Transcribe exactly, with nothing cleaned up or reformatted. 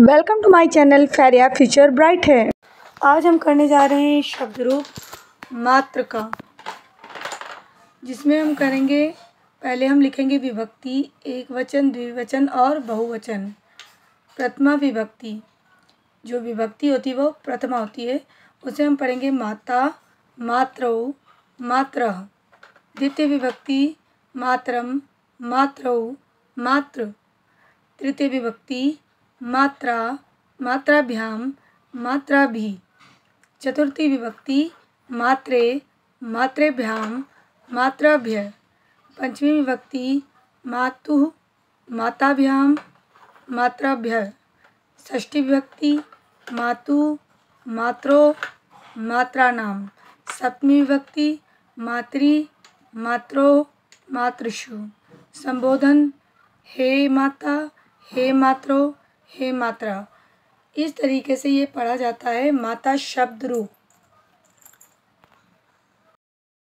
Welcome to my channel Faria future bright है। आज हम करने जा रहे हैं शब्द रूप मात्र का, जिसमें हम करेंगे, पहले हम लिखेंगे विभक्ति, एक वचन, द्विवचन और बहुवचन। प्रथमा विभक्ति, जो विभक्ति होती है वो प्रथमा होती है, उसे हम पढ़ेंगे माता, मात्रौ, मात्रः। द्वितीय विभक्ति मात्रम, मात्रौ, मातृ। तृतीय विभक्ति मात्रा, मात्राभ्याम, मात्राभिः। चतुर्थी विभक्ति मात्रे, मात्रेभ्याम, मात्राभ्यः। पंचमी विभक्ति मातुः, माताभ्याम, मात्राभ्यः। षष्ठी विभक्ति मातु, मात्रो, मात्राणाम। सप्तमी विभक्ति मातृ, मात्रो, मातृषु। संबोधन हे माता, हे मात्रो, हे मात्रा। इस तरीके से ये पढ़ा जाता है माता शब्द रूप।